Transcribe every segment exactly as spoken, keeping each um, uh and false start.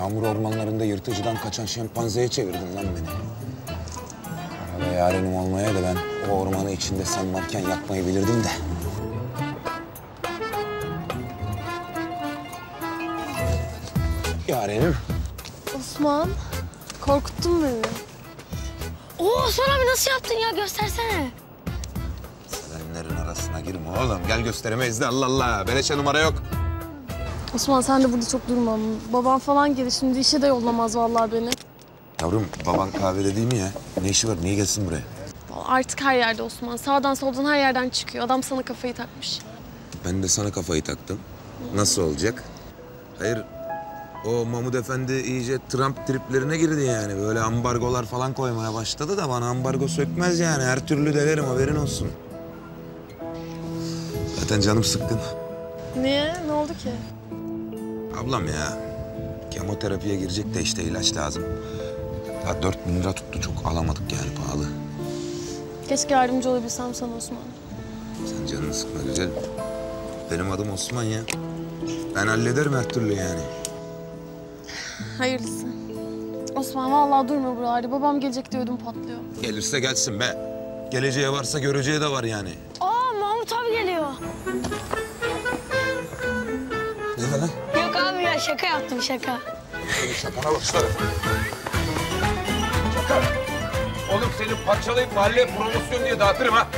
Yağmur ormanlarında yırtıcıdan kaçan şempanzeye çevirdin lan beni. Arada yarenim olmaya da ben o ormanı içinde sen varken yakmayı bilirdim de. Yarenim. Osman, korkuttun beni. Oo, Osman abi nasıl yaptın ya? Göstersene. Sevenlerin arasına girme oğlum. Gel gösteremeyiz de Allah Allah. Beleşe numara yok. Osman sen de burada çok durma. Babam falan gelir şimdi işe de yollamaz vallahi beni. Yavrum baban kahvede değil mi ya? Ne işi var? Niye gelsin buraya? Artık her yerde Osman. Sağdan soldan her yerden çıkıyor. Adam sana kafayı takmış. Ben de sana kafayı taktım. Nasıl olacak? Hayır, o Mahmut Efendi iyice Trump triplerine girdi yani. Böyle ambargolar falan koymaya başladı da bana ambargo sökmez yani. Her türlü delerim, haberin olsun. Zaten canım sıkkın. Niye? Ne oldu ki? Ablam ya, kemoterapiye girecek de işte ilaç lazım. Daha dört bin lira tuttu, çok alamadık yani, pahalı. Keşke yardımcı olabilsem sana Osman. Sen canını sıkma güzel. Benim adım Osman ya. Ben hallederim her türlü yani. Hayırlısı. Osman vallahi durma buralarda. Babam gelecek diye ödüm patlıyor. Gelirse gelsin be. Geleceğe varsa göreceğe de var yani. Aa Mahmut abi geliyor. Ne lan? Yok abi ya şaka yaptım şaka. Şakana başlarım. Çakar. Oğlum seni parçalayıp mahalleye promosyon diye dağıtırım ha.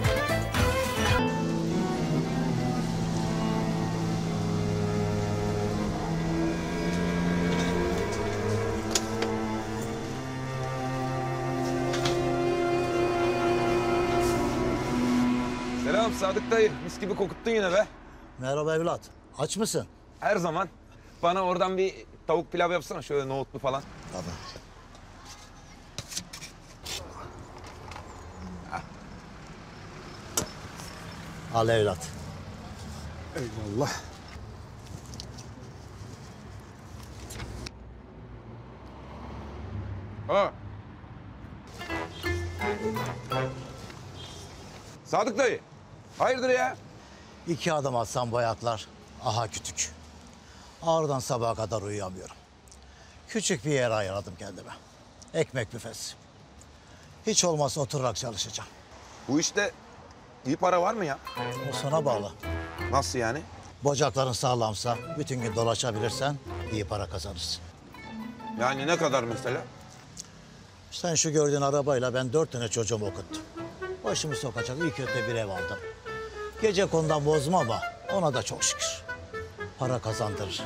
Selam Sadık dayı. Mis gibi kokuttun yine be. Merhaba evlat. Aç mısın? Her zaman. Bana oradan bir tavuk pilav yapsana şöyle nohutlu falan. Tabii. Al evlat. Eyvallah. Ha. Sadık dayı. Hayırdır ya? İki adım atsam bayatlar. Aha kütük. Ağrıdan sabaha kadar uyuyamıyorum. Küçük bir yer ayırdım kendime. Ekmek büfesi. Hiç olmazsa oturarak çalışacağım. Bu işte iyi para var mı ya? O sana bağlı. Nasıl yani? Bacakların sağlamsa, bütün gün dolaşabilirsen iyi para kazanırsın. Yani ne kadar mesela? Sen şu gördüğün arabayla ben dört tane çocuğumu okuttum. Başımı sokacak iyi kötü bir ev aldım. Gece konudan bozma ama ona da çok şükür. Para kazandırır.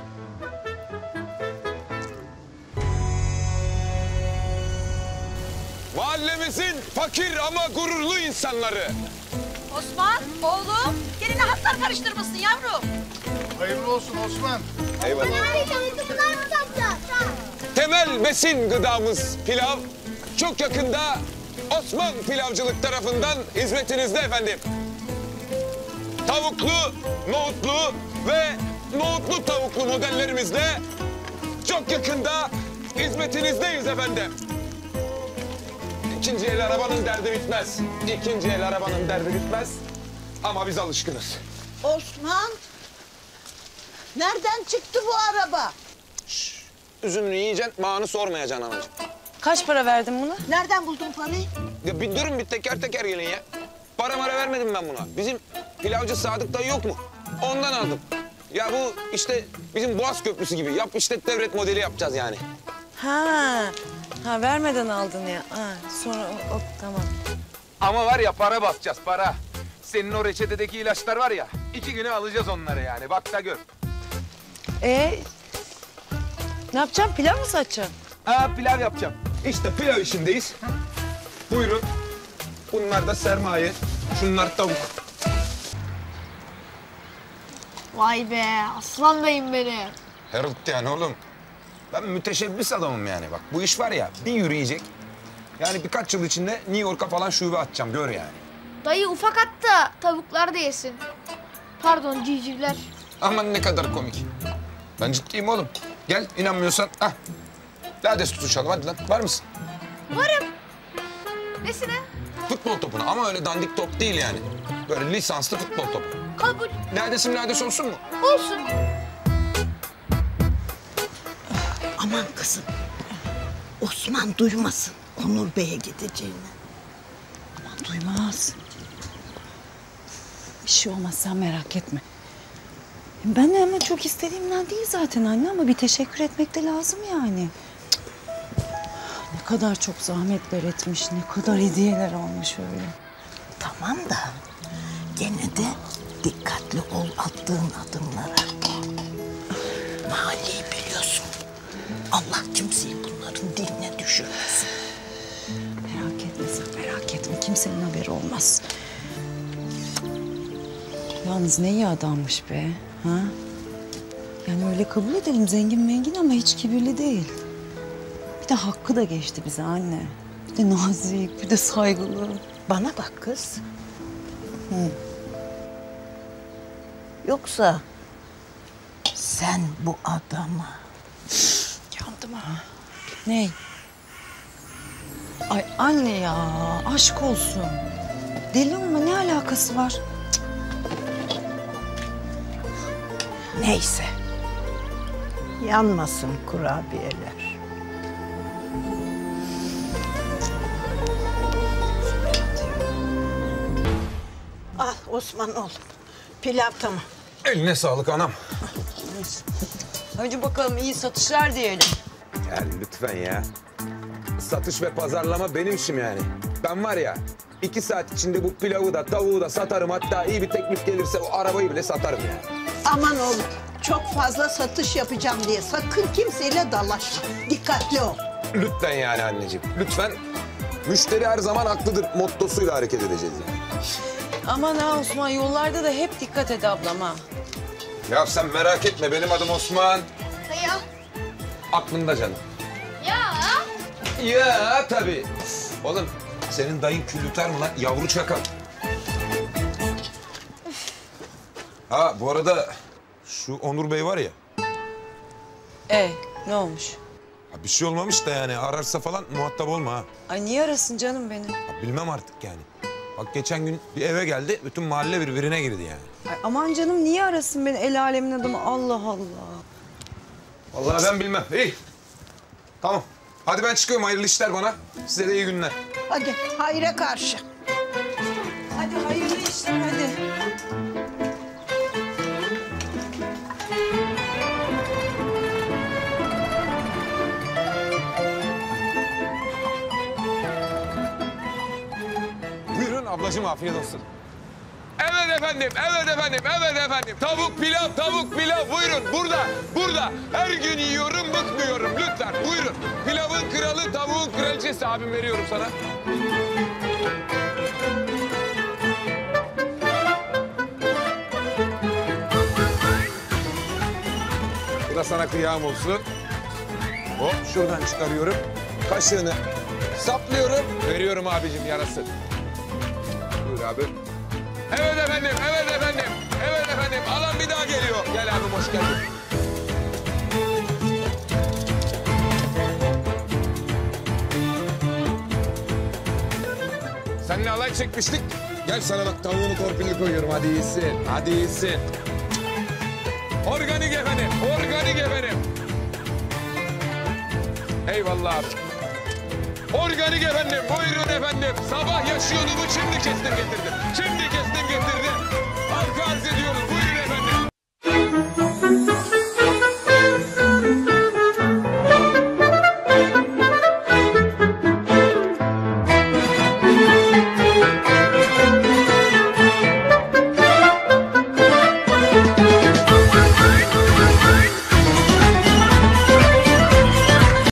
Mahallemizin fakir ama gururlu insanları. Osman, oğlum, geline hatlar karıştırmışsın yavrum. Hayırlı olsun Osman. Eyvallah. Bunlar mı satacağız? Temel besin gıdamız pilav. Çok yakında Osman Pilavcılık tarafından hizmetinizde efendim. Tavuklu, nohutlu ve nohutlu tavuklu modellerimizle çok yakında hizmetinizdeyiz efendim. İkinci el arabanın derdi bitmez. İkinci el arabanın derdi bitmez. Ama biz alışkınız. Osman, nereden çıktı bu araba? Üzümünü yiyeceksin, bağını sormayacaksın anacığım. Kaç para verdin buna? Nereden buldun parayı? Ya bir durun, bir teker teker gelin ya. Para mara vermedim ben buna. Bizim pilavcı Sadık dayı yok mu? Ondan aldım. Ya bu işte bizim Boğaz Köprüsü gibi yap işlet devret modeli yapacağız yani. Ha, ha vermeden aldın ya. Ha, sonra o, o tamam. Ama var ya para basacağız para. Senin o reçetedeki ilaçlar var ya iki güne alacağız onları yani bak da gör. Ee, ne yapacaksın? Pilav mı satacaksın? Ha pilav yapacağım. İşte pilav işindeyiz. Buyurun. Bunlar da sermaye. Şunlar tavuk. Vay be aslan beyim benim. Harold yani oğlum. Ben müteşebbis adamım yani bak. Bu iş var ya bir yürüyecek. Yani birkaç yıl içinde New York'a falan şube atacağım gör yani. Dayı ufak at da tavuklar da yesin. Pardon civcivler. Aman ne kadar komik. Ben ciddiyim oğlum. Gel inanmıyorsan ah. Lades tutuşalım hadi lan. Var mısın? Varım. Nesine? Futbol topuna ama öyle dandik top değil yani. Böyle lisanslı futbol topu. Kabul. Ladesim lades olsun mu? Olsun. Ama Aman kızım. Osman duymasın Onur Bey'e gideceğini. Aman duymaz. Bir şey olmaz sen merak etme. Ben de ama çok istediğimden değil zaten anne ama bir teşekkür etmek de lazım yani. Ne kadar çok zahmetler etmiş, ne kadar hediyeler almış öyle. Tamam da gene de dikkatli ol attığın adımlara. Mahalleyi biliyorsun. Allah kimseyi bunların diline düşürmesin. Merak etme sen merak etme kimsenin haberi olmaz. Yalnız ne iyi adammış be. Ha? Yani öyle kabul edelim zengin mengin ama hiç kibirli değil. Bir de hakkı da geçti bize anne. Bir de nazik, bir de saygılı. Bana bak kız. Hı. Yoksa sen bu adama... Yandım ha. Ne? Ay anne ya aşk olsun. Deli olma ne alakası var? Neyse. Yanmasın kurabiyeler. Al Osman oğlum. Pilav tamam. Eline sağlık anam. Hadi bakalım iyi satışlar diyelim. Ya lütfen ya. Satış ve pazarlama benim işim yani. Ben var ya iki saat içinde bu pilavı da tavuğu da satarım. Hatta iyi bir teklif gelirse o arabayı bile satarım yani. Aman oğlum. Çok fazla satış yapacağım diye sakın kimseyle dalaşma. Dikkatli ol. Lütfen yani anneciğim. Lütfen. Müşteri her zaman haklıdır mottosuyla hareket edeceğiz yani. Aman ha Osman yollarda da hep dikkat et ablama. Ya sen merak etme benim adım Osman. Ya. Aklımda canım. Ya. Ya tabii. Oğlum senin dayın kül yutar mı lan yavru çakal? Ha bu arada şu Onur Bey var ya. E ne olmuş? Ha, bir şey olmamış da yani ararsa falan muhatap olma ha. Ay niye arasın canım beni? Ha, bilmem artık yani. Bak geçen gün bir eve geldi bütün mahalle birbirine girdi yani. Ay, aman canım niye arasın beni el alemin adamı Allah Allah. Vallahi ben bilmem. İyi. Tamam. Hadi ben çıkıyorum hayırlı işler bana. Size de iyi günler. Hadi hayra karşı. Hadi hayırlı işler hadi. Buyurun ablacığım afiyet olsun. Evet efendim, evet efendim, evet efendim. Tavuk pilav, tavuk pilav. Buyurun burada, burada. Her gün yiyorum, bıkmıyorum. Lütfen buyurun. Pilavın kralı, tavuğun kraliçesi abim veriyorum sana. Bu da sana kıyam olsun. Hop şuradan çıkarıyorum. Kaşığını saplıyorum. Veriyorum abicim yarası. Buyur abi. Evet efendim, evet efendim. Evet efendim. Alan bir daha geliyor. Gel abim hoş geldin. Seninle alay çekmiştik. Gel sana bak tavuğunu torpilli koyuyorum. Hadi iyisin, hadi iyisin. Organik efendim, organik efendim. Eyvallah abi. Organik efendim, buyurun efendim. Sabah yaşıyordu bu, şimdi kestim getirdim. Şimdi kestim getirdim.